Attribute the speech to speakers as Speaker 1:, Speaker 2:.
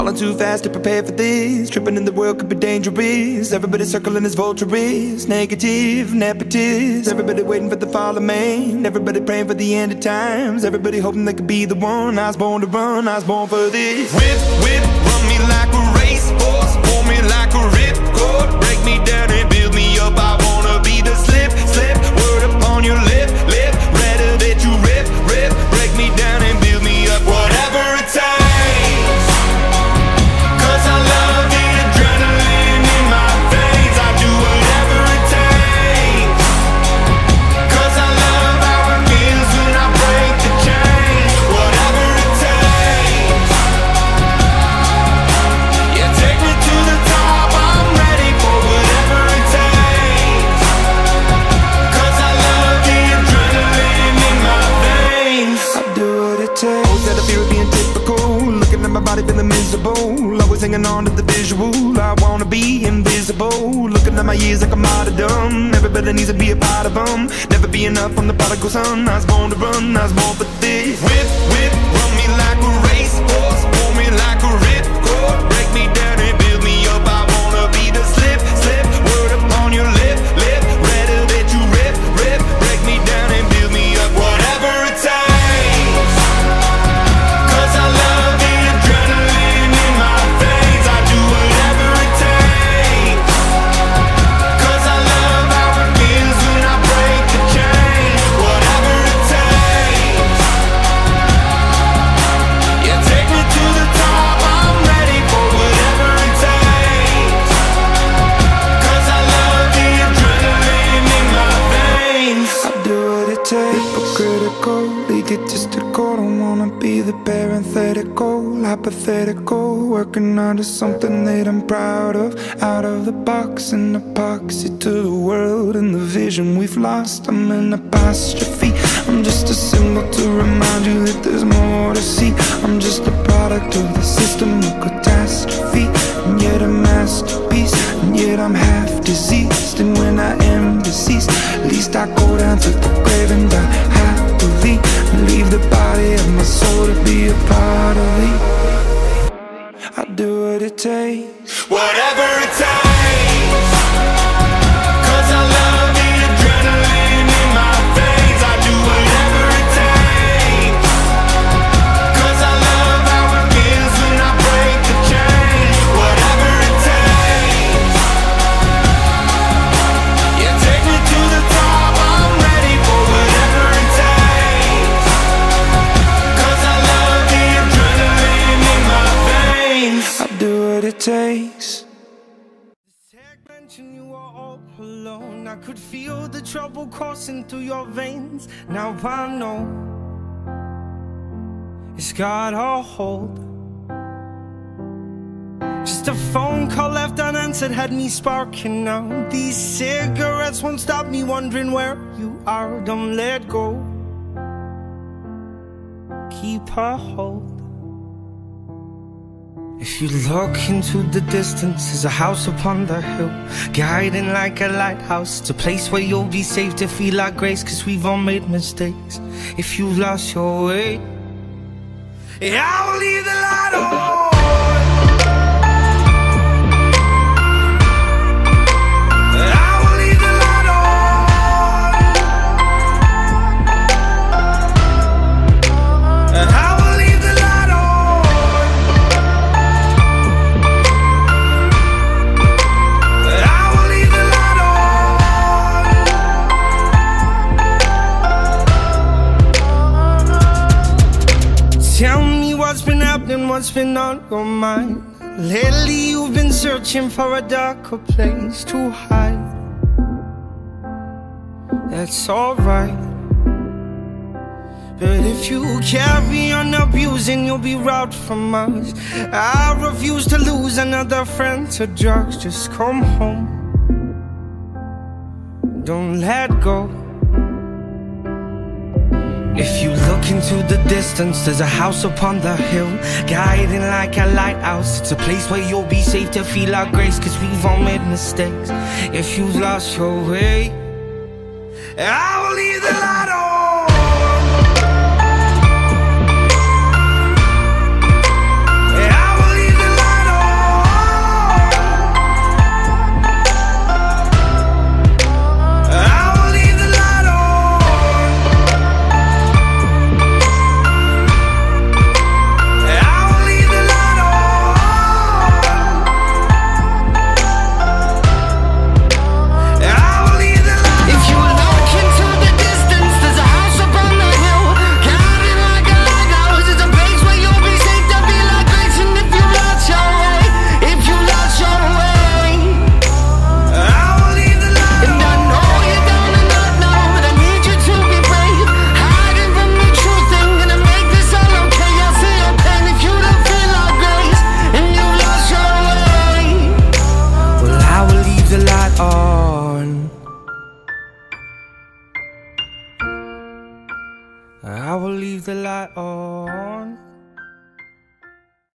Speaker 1: falling too fast to prepare for this. Tripping in the world could be dangerous. Everybody circling as vultures, negative, nepotist. Everybody waiting for the fall of man. Everybody praying for the end of times. Everybody hoping they could be the one. I was born to run, I was born for this. Whip, whip, run me like a racehorse, pull me like a ripcord, break me down and build me up. I wanna be the slip, slip, word upon your lip, lip, rather that you rip, rip, break me down and build me up. Whatever it takes, 'cause I love the adrenaline in my veins. I do whatever it takes, 'cause I love how it feels when I break the chains. Whatever it takes, yeah, take me to the top. I'm ready for whatever it takes, 'cause I love the adrenaline in my veins. I do what it takes. Always had a fear of being typical, looking at my body feeling miserable, always hanging on to the visual. I wanna be invisible, looking at my years like a martyrdom. Everybody needs to be a part of them. Never be enough on the prodigal son. I was born to run, I was born for this. Whip, whip, run me like a racehorse, pull me like a ripcord, break me down and build me up. I wanna be the slip, slip, word upon your lip, lip, rather that you rip, rip, break me down and build me up. Whatever it takes, 'cause I love the adrenaline in my veins. I do whatever it takes, 'cause I love how it feels when I break the chains. Whatever it takes, yeah, take me to the top. I'm ready for whatever it takes, 'cause I love the adrenaline in my veins. I do what it takes, but critical, egotistical. Don't wanna be the parenthetical, hypothetical, working onto something that I'm proud of. Out of the box, an epoxy to the world and the vision we've lost. I'm an apostrophe, I'm just a symbol to remind you that there's more to see. I'm just a product of the system of catastrophe, and yet a masterpiece, and yet I'm half diseased. And when I am deceased, at least I go down to the grave and die happily, and leave the body of my soul to be a part of me. I do what it takes, whatever it takes, 'cause I love the adrenaline in my veins. I do whatever it takes, 'cause I love how it feels when I break the chains. Whatever it takes, yeah, take me to the top. I'm ready for whatever it takes, 'cause I love the adrenaline in my veins. I do what it takes. Mention you were all alone. I could feel the trouble coursing through your veins. Now I know it's got a hold. Just a phone call left unanswered had me sparking now. These cigarettes won't stop me wondering where you are. Don't let go, keep a hold. If you look into the distance, there's a house upon the hill, guiding like a lighthouse. It's a place where you'll be safe to feel our grace, 'cause we've all made mistakes. If you've lost your way, I will leave the light on. Tell me what's been happening, what's been on your mind. Lately you've been searching for a darker place to hide. That's alright, but if you carry on abusing, you'll be robbed from us. I refuse to lose another friend to drugs. Just come home, don't let go. If you look into the distance, there's a house upon the hill, guiding like a lighthouse. It's a place where you'll be safe to feel our grace, 'cause we've all made mistakes. If you've lost your way, I will leave the light on. I will leave the light on. I will leave the light on.